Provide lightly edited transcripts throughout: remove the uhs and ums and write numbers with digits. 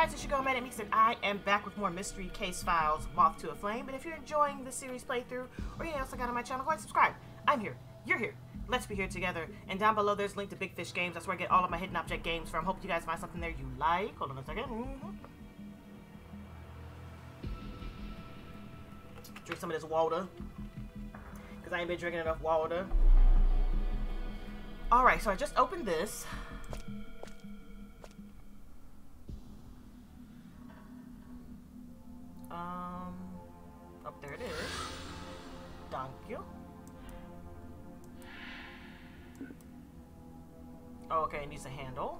guys, it's your girl ManicMeeks, and I am back with more Mystery Case Files, Moths To A Flame. And if you're enjoying this series playthrough, or anything else I got on my channel, go ahead and subscribe. I'm here. You're here. Let's be here together. And down below, there's a link to Big Fish Games. That's where I get all of my hidden object games from. Hope you guys find something there you like. Hold on a second. Drink some of this water, because I ain't been drinking enough water. Alright, so I just opened this. Oh, there it is. Thank you. Oh, okay, it needs a handle.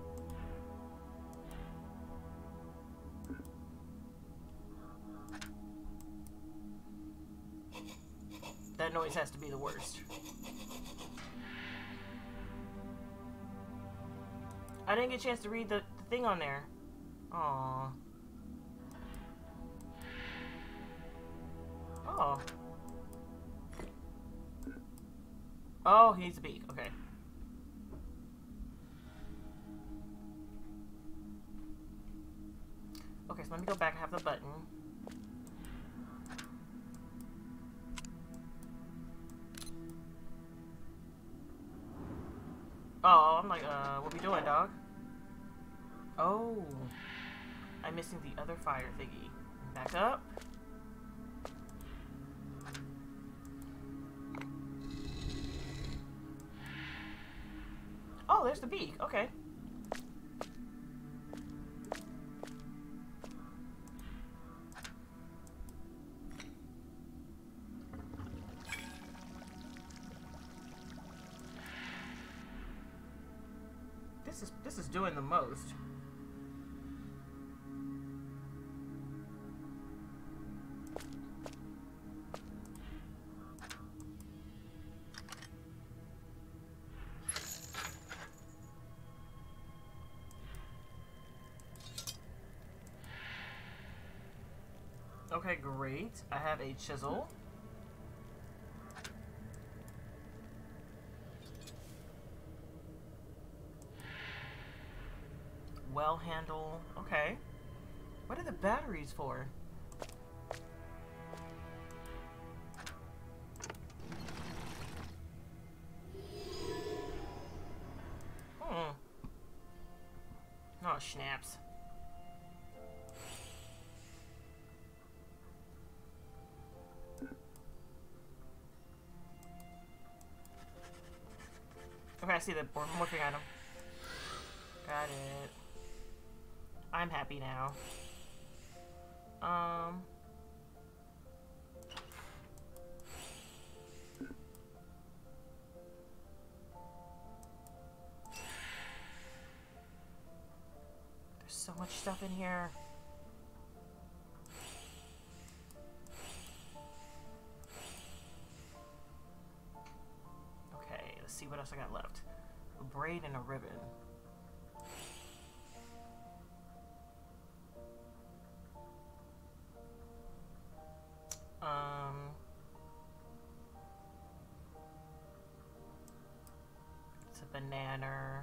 That noise has to be the worst. I didn't get a chance to read the thing on there. Aww. Oh. Oh, he needs a beak. Okay. Okay, so let me go back and have the button. Oh, I'm like, what we doing, dog? Oh. I'm missing the other fire thingy. Back up. Oh, there's the beak. Okay. This is doing the most. Okay, great. I have a chisel. Well handle. Okay. What are the batteries for? Oh, snaps. Okay, I see the morphing item. Got it. I'm happy now. There's so much stuff in here. Okay, let's see what else I got left. A braid and a ribbon. It's a banana.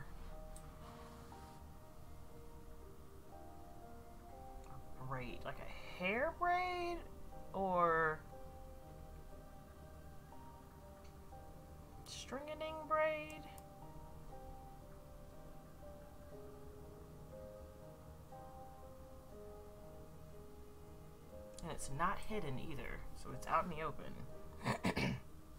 A braid, like a hair braid, or stringing braid. And it's not hidden either, so it's out in the open.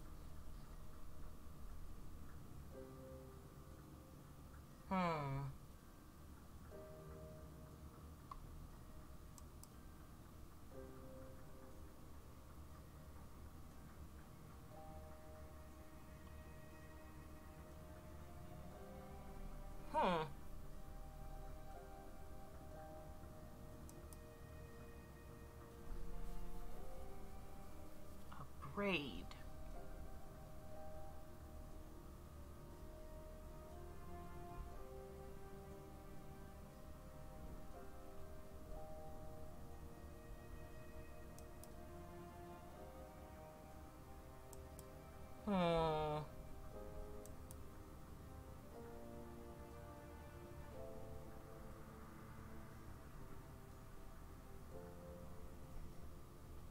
A braid.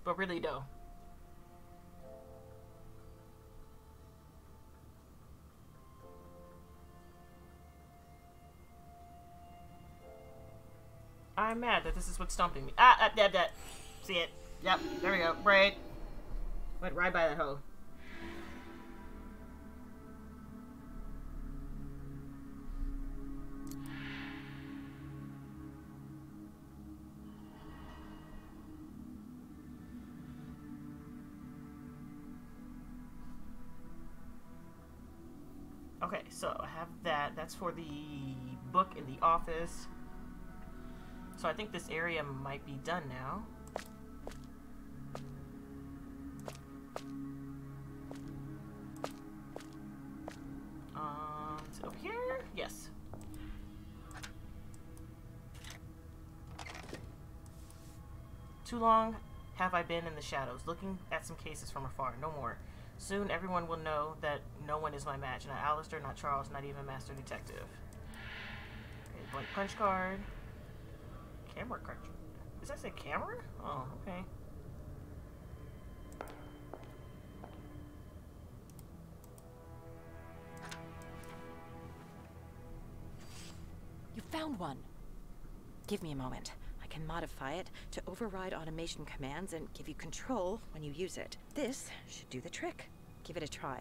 But really, though. I'm mad that this is what's stumping me. That. See it? Yep, there we go. Right. Went right by that hole. Okay, so I have that. That's for the book in the office. So I think this area might be done now. Is it over here? Yes. Too long have I been in the shadows, looking at some cases from afar. No more. Soon everyone will know that no one is my match. Not Alistair, not Charles, not even Master Detective. Okay, blank punch card. Camera card. Does that say camera? Oh, okay. You found one. Give me a moment. I can modify it to override automation commands and give you control when you use it. This should do the trick. Give it a try.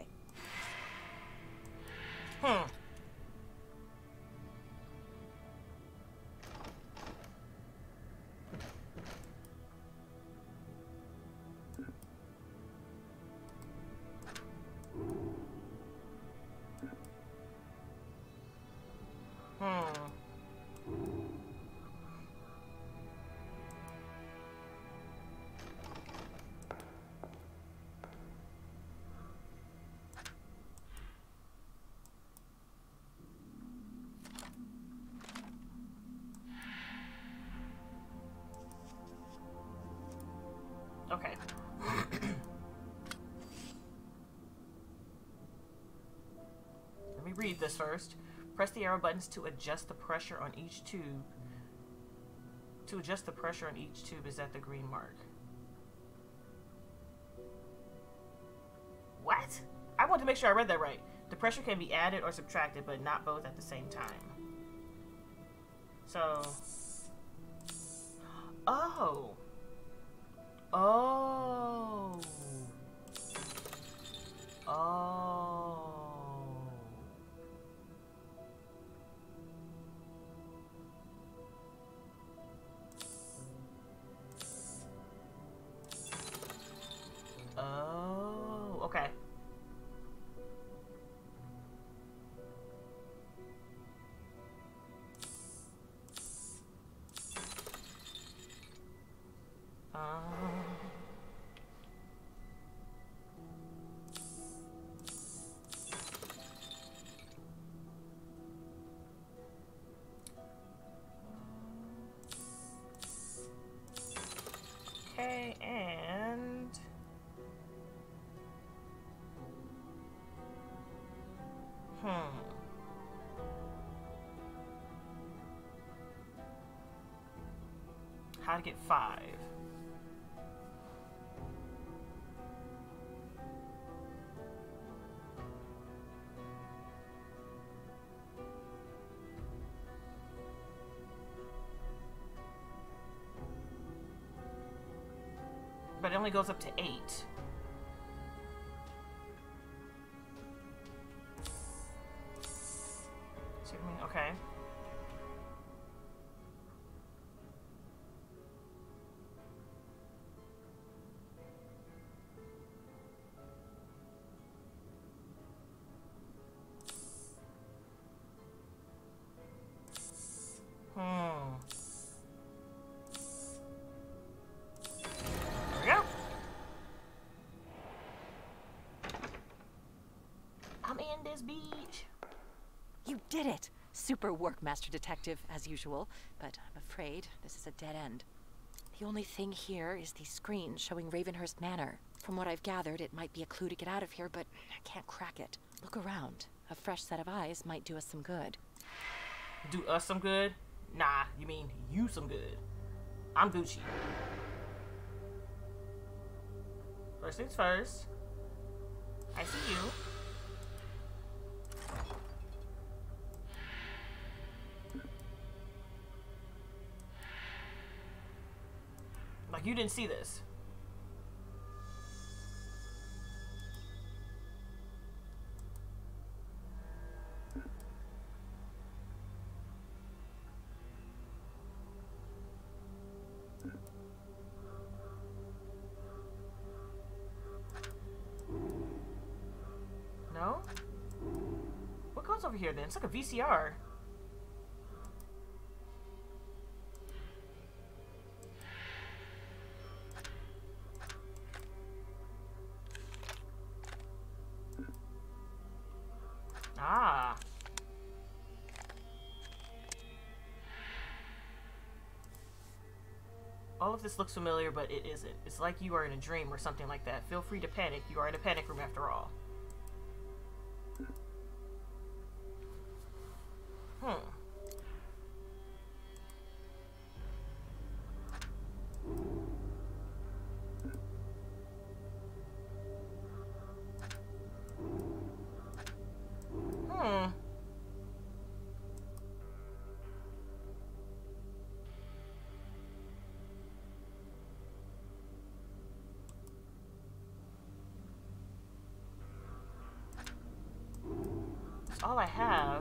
Okay. Let me read this first. Press the arrow buttons to adjust the pressure on each tube. To adjust the pressure on each tube is at the green mark. What? I want to make sure I read that right. The pressure can be added or subtracted, but not both at the same time. So... Oh. Oh. Oh. Oh, okay. Okay, and how to get 5. But it only goes up to 8. See what I mean? Okay. There we go. I'm in this beach. You did it! Super work, Master Detective, as usual. But I'm afraid this is a dead end. The only thing here is the screen showing Ravenhurst Manor. From what I've gathered, it might be a clue to get out of here, but I can't crack it. Look around. A fresh set of eyes might do us some good. Do us some good? Nah, you mean you some good. I'm Gucci. First things first. I see you. Like you didn't see this. No? What goes over here then? It's like a VCR. Ah. All of this looks familiar, but it isn't. It's like you are in a dream or something like that. Feel free to panic. You are in a panic room after all. That's all I have.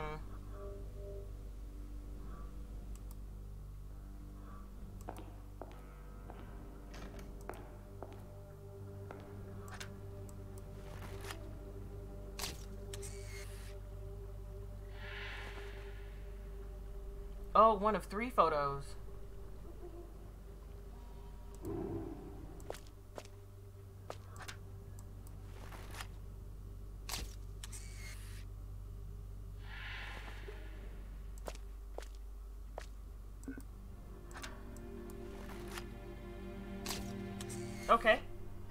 Oh, one of 3 photos. Okay.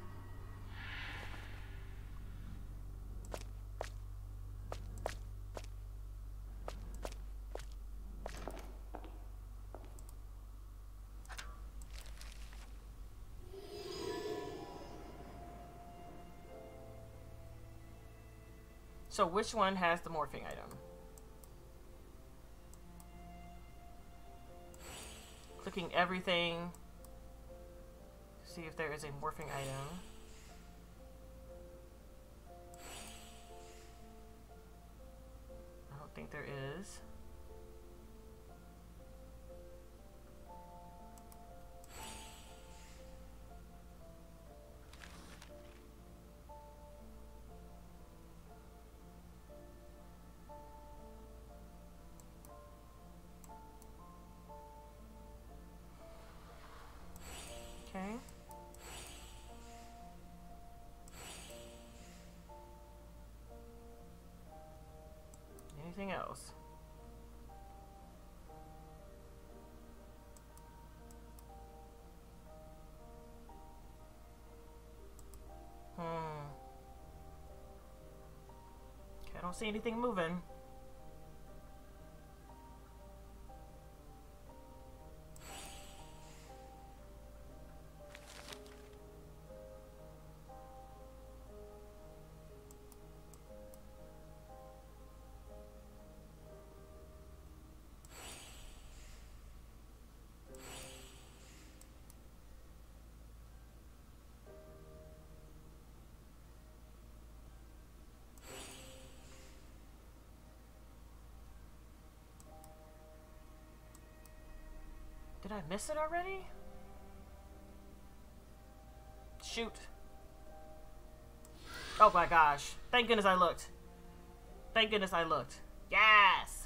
So which one has the morphing item? Clicking everything. See if there is a morphing item. I don't think there is. Okay. Anything else? Okay, I don't see anything moving. Did I miss it already? Shoot. Oh my gosh. Thank goodness I looked. Thank goodness I looked. Yes!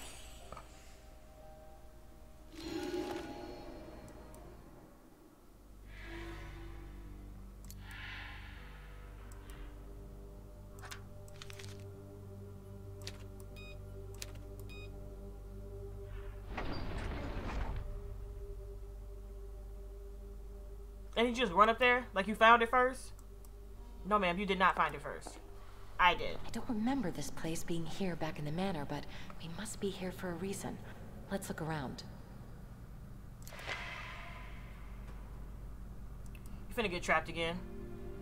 And you just run up there like you found it first? No, ma'am, you did not find it first. I did. I don't remember this place being here back in the manor, but we must be here for a reason. Let's look around. You finna get trapped again.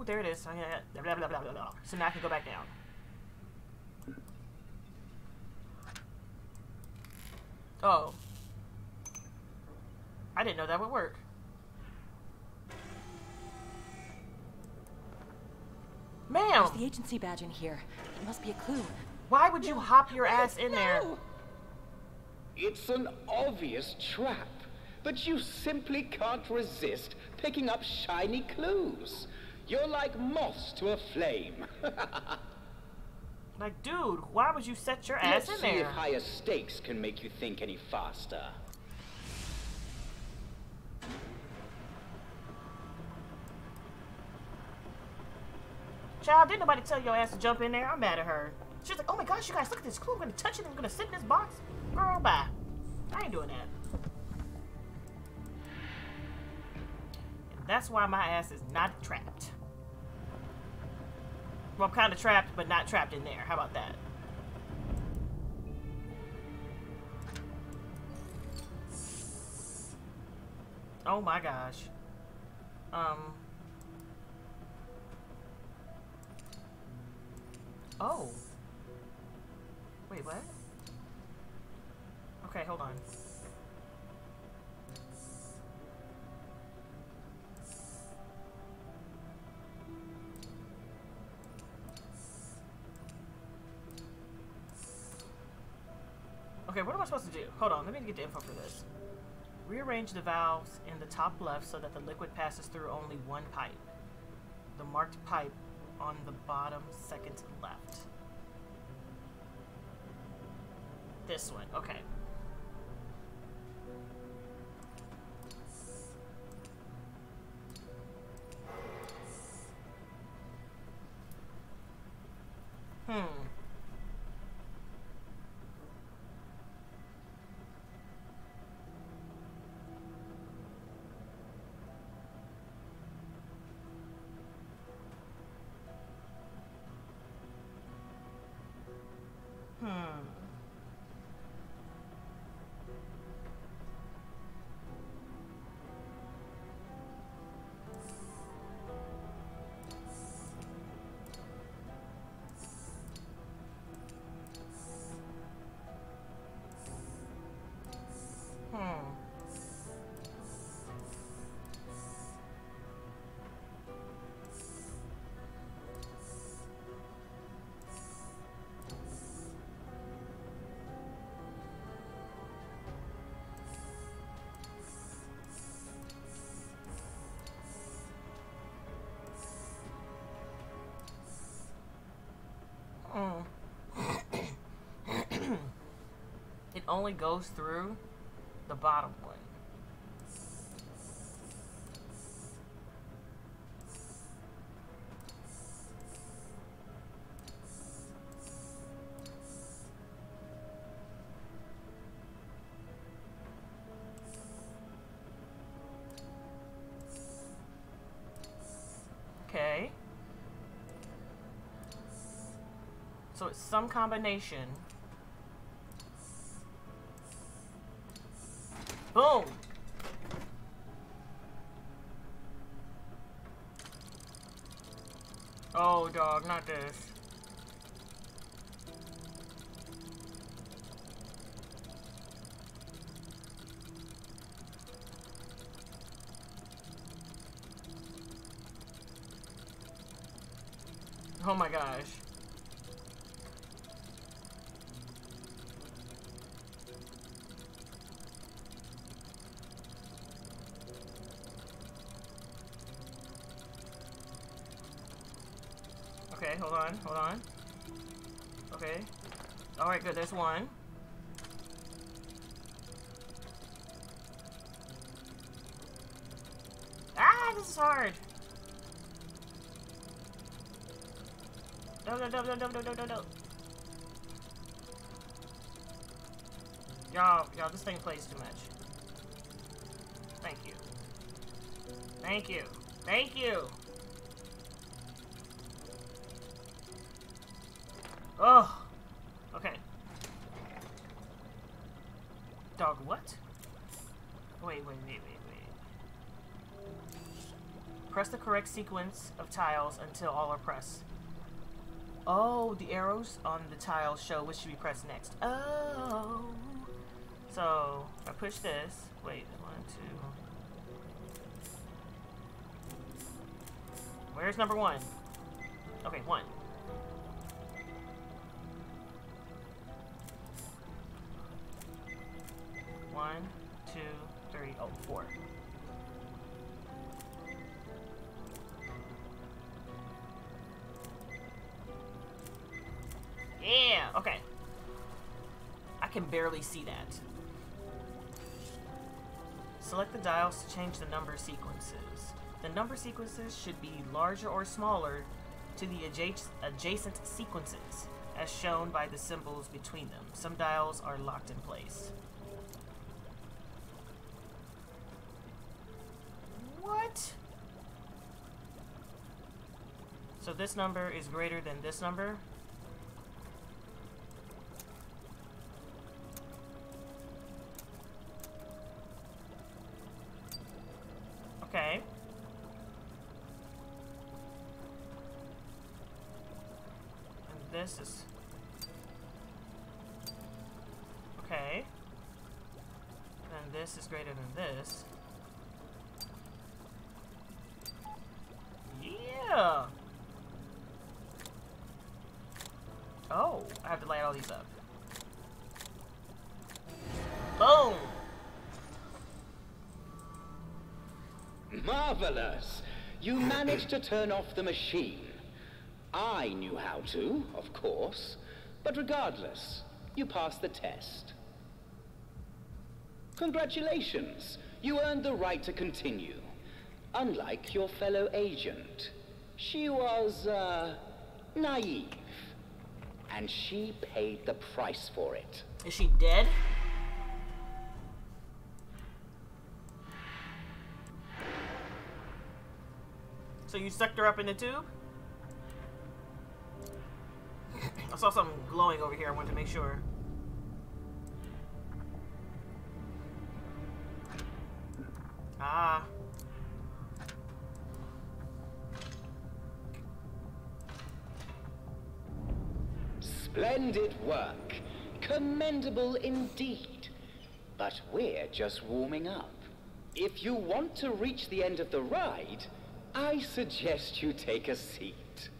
Ooh, there it is. Blah, blah, blah, blah, blah, blah. So now I can go back down. Oh. I didn't know that would work. Ma'am! There's the agency badge in here. It must be a clue. Why would you hop your ass in there? It's an obvious trap, but you simply can't resist picking up shiny clues. You're like moths to a flame. Like, dude, why would you set your ass in Let's see there? if higher stakes can make you think any faster. Child, didn't nobody tell your ass to jump in there? I'm mad at her. She's like, oh my gosh, you guys, look at this clue. I'm gonna touch it and I'm gonna sit in this box. Girl, bye. I ain't doing that. And that's why my ass is not trapped. Well, I'm kind of trapped, but not trapped in there. How about that? Oh my gosh. Oh. Wait, what? Okay, hold on. Okay, what am I supposed to do? Hold on, let me get the info for this. Rearrange the valves in the top left so that the liquid passes through only one pipe. The marked pipe on the bottom second left. This one, okay. It only goes through the bottom one. Okay. So it's some combination. Boom! Oh, dog, not this. Oh my gosh. Okay, hold on, hold on. Okay. Alright, good, there's one. Ah, this is hard. No. Y'all, this thing plays too much. Thank you. Thank you. Thank you. Oh. Okay. Dog, what? Wait. Press the correct sequence of tiles until all are pressed. Oh, the arrows on the tiles show which should be pressed next. Oh. So, if I push this, wait, 1, 2. Where's number 1? Okay, 1. One, 2, 3, oh, 4. Yeah, okay. I can barely see that. Select the dials to change the number sequences. The number sequences should be larger or smaller to the adjacent sequences, as shown by the symbols between them. Some dials are locked in place. What? So this number is greater than this number? Okay. And this is... Okay. And this is greater than this. Yeah! Oh, I have to light all these up. Boom! Marvelous! You managed to turn off the machine. I knew how to, of course. But regardless, you passed the test. Congratulations! You earned the right to continue. Unlike your fellow agent. She was, naive. And she paid the price for it. Is she dead? So you sucked her up in the tube? I saw something glowing over here. I wanted to make sure. Ah. Splendid work. Commendable indeed. But we're just warming up. If you want to reach the end of the ride, I suggest you take a seat.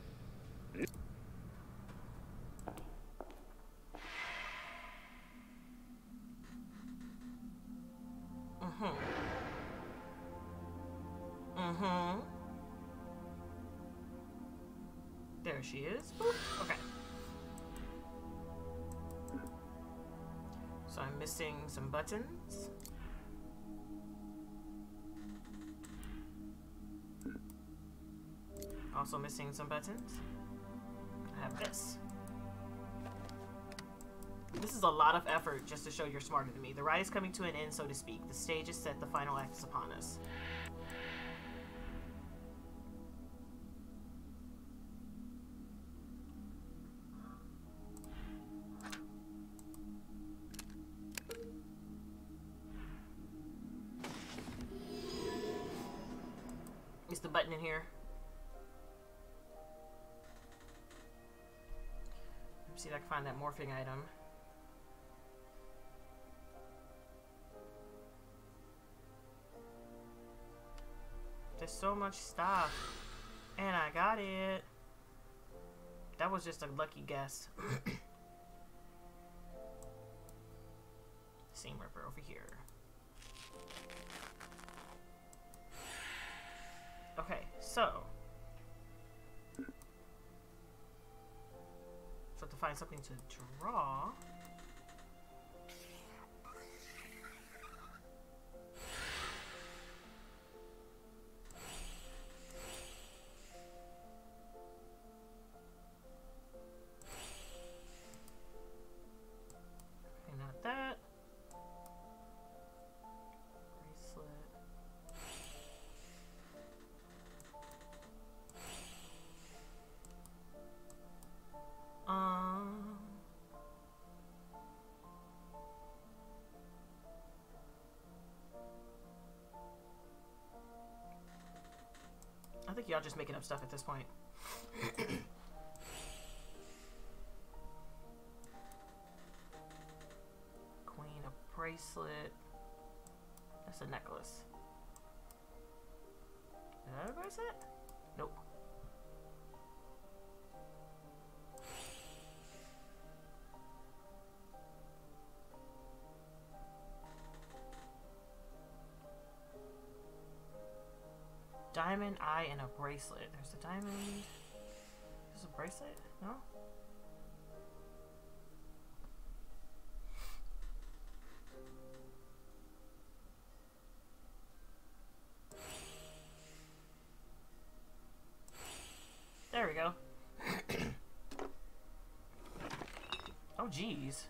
There she is. Boop. Okay. So I'm missing some buttons. Also missing some buttons. I have this. This is a lot of effort just to show you're smarter than me. The ride is coming to an end, so to speak. The stage is set, the final act is upon us. Is the button in here? Let me see if I can find that morphing item. There's so much stuff. And I got it. That was just a lucky guess. Seam ripper over here. Okay, so to find something to draw. Okay, not that. Bracelet. think y'all just making up stuff at this point. Queen, a bracelet. That's a necklace. Is that a bracelet? Nope. Diamond eye and a bracelet. There's a diamond. There's a bracelet? No? There we go. Oh, geez.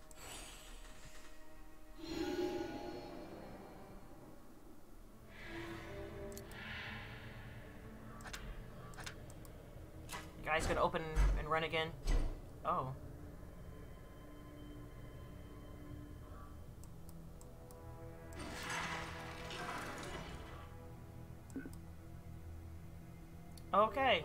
Guys gonna open and run again. Oh. Okay.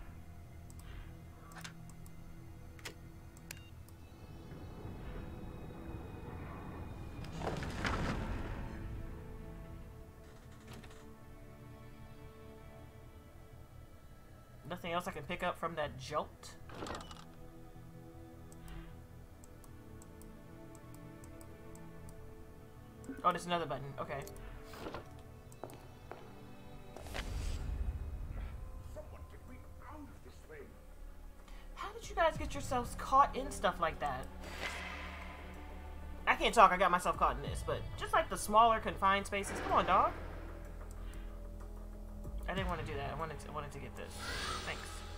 Nothing else I can pick up from that jolt? Oh, there's another button. Okay. Someone get me out of this thing. How did you guys get yourselves caught in stuff like that? I can't talk, I got myself caught in this, but just like the smaller confined spaces. Come on, dog. I didn't want to do that. I wanted to get this. Thanks.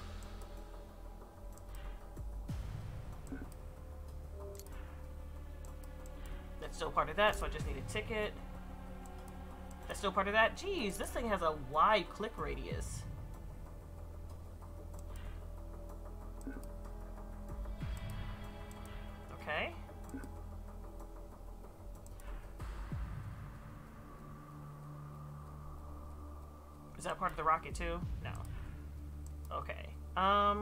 That's still part of that, so I just need a ticket. That's still part of that. Jeez, this thing has a wide click radius. Okay. Is that part of the rocket too? No. Okay. I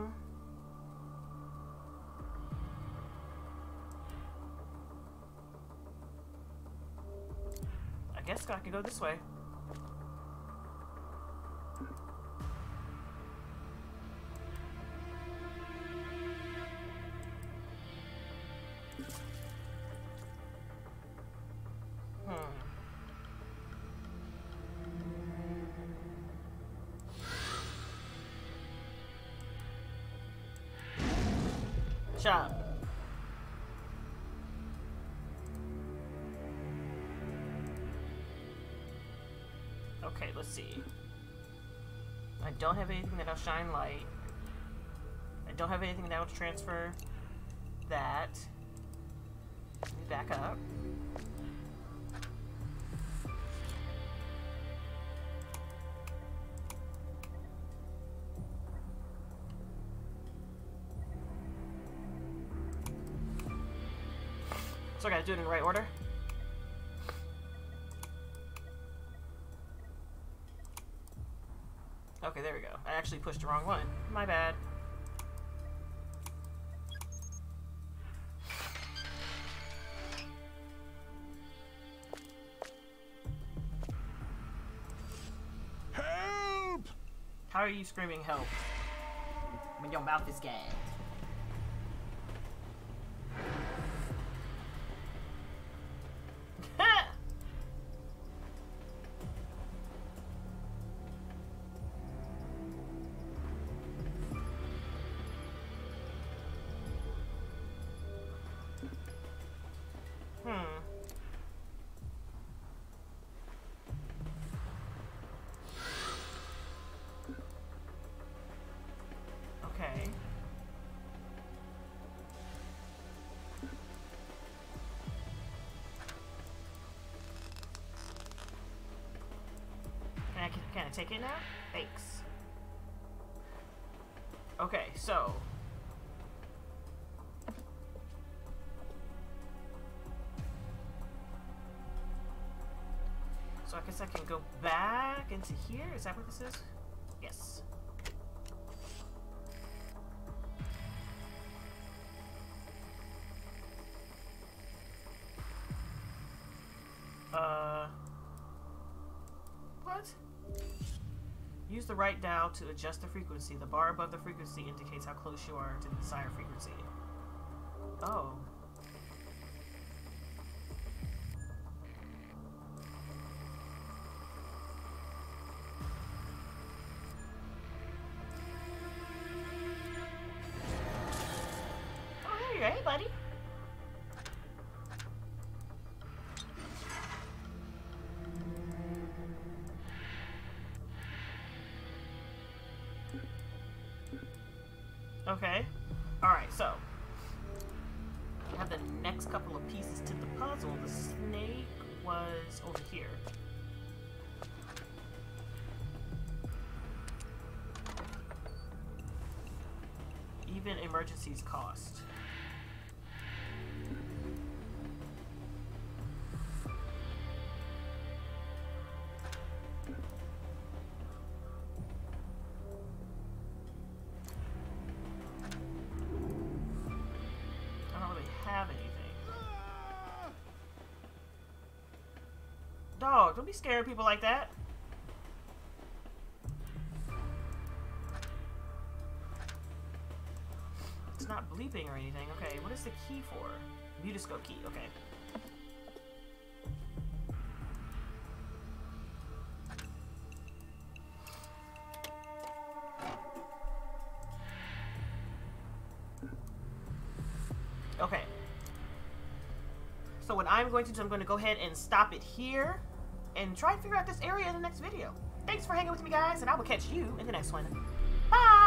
guess I can go this way. Shop. Okay, let's see. I don't have anything that'll shine light. I don't have anything that'll transfer that. Let me back up. So I gotta do it in the right order. Okay, there we go. I actually pushed the wrong one. My bad. Help! How are you screaming help when your mouth is gagged? Okay. Can I take it now? Thanks. Okay, so I guess I can go back into here. Is that what this is? Yes. Use the right dial to adjust the frequency. The bar above the frequency indicates how close you are to the desired frequency. Oh. Oh, there you go. Hey, buddy. Okay. Alright, so we have the next couple of pieces to the puzzle. The snake was over here. Even emergencies cost. Dog, don't be scaring of people like that. It's not bleeping or anything. Okay, what is the key for? Mutoscope key, okay. Okay. So what I'm going to do, I'm going to go ahead and stop it here and try and figure out this area in the next video. Thanks for hanging with me, guys, and I will catch you in the next one. Bye!